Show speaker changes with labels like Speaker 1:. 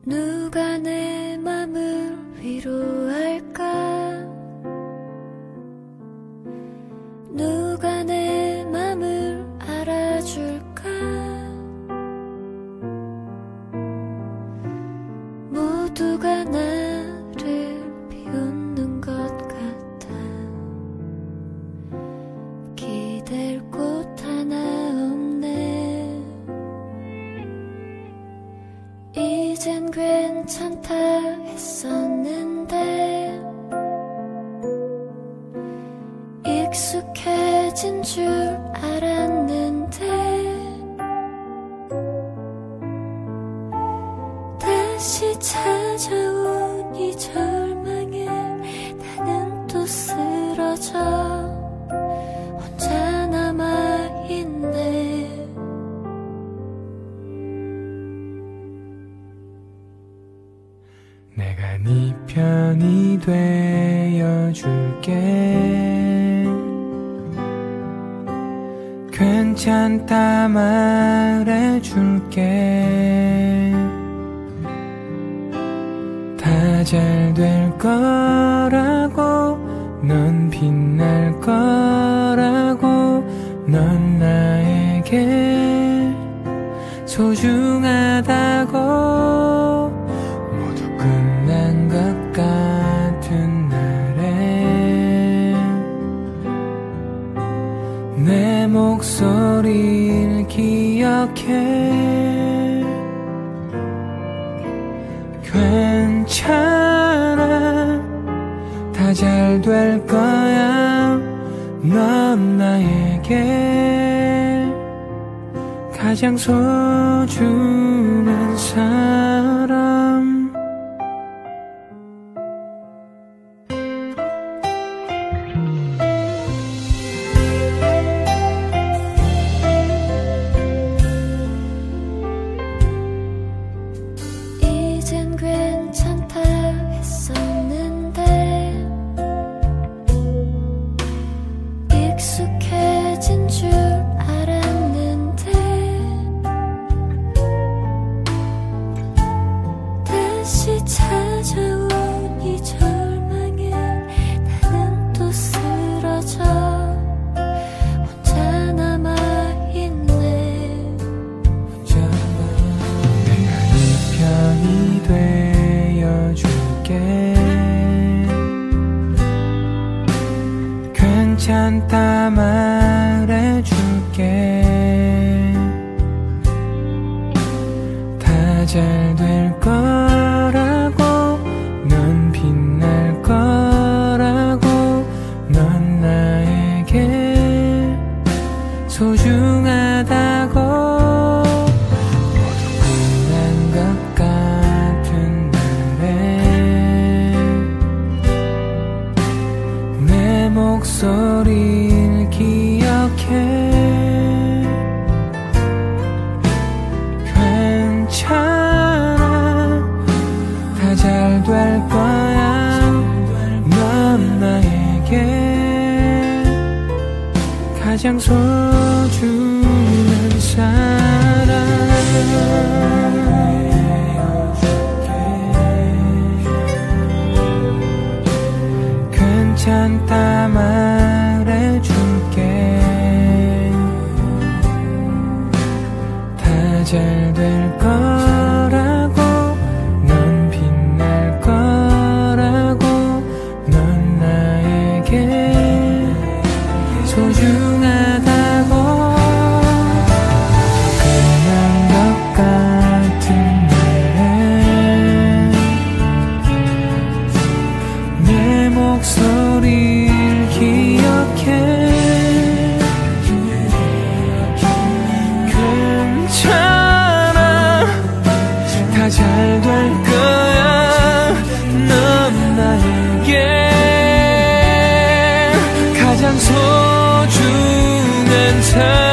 Speaker 1: 누가 내 맘을 위로할까? 누가 내 맘을 알아줄까? 모두가 나를 비웃는 것 같아. 기댈 곳 하나 없네. 이젠 괜찮다 했었는데 익숙해진 줄 알았는데 다시 찾아온 이 절망에 나는 또 쓰러져 혼자 남아있네.
Speaker 2: 내가 네 편이 되어줄게. 괜찮다 말해줄게. 다 잘 될 거라고, 넌 빛날 거라고, 넌 나에게 소중하다고. 모두 끝난 것 같은 날에 내 목소리를 기억해. 괜찮아, 다 잘 될 거야. 넌 나에게 가장 소중한 사람.
Speaker 1: 이젠 괜찮다 했었는데 익숙해진 줄 알았는데 다시 찾아온 이 절망에 나는 또 쓰러져 혼자 남아있네.
Speaker 2: 내가 네 편이 되어줄게. 괜찮다 말해줄게. 다 잘 될 거라고, 넌 빛날 거라고, 넌 나에게 소중하다고. 모두 끝난 것 같은 날에 내 목소리를 기억해. 괜찮아, 다 잘 될 거야. 넌 나에게 가장 소중한 사람. 괜찮다 말해줄게. 다 잘 될 거라고, 넌 빛날 거라고, 넌 나에게 소중하다고. 끝난 것 같은 날에 내 목소리를 기억해. 괜찮아, 다 잘 될 거야. 넌 나에게 가장 소중한 사람.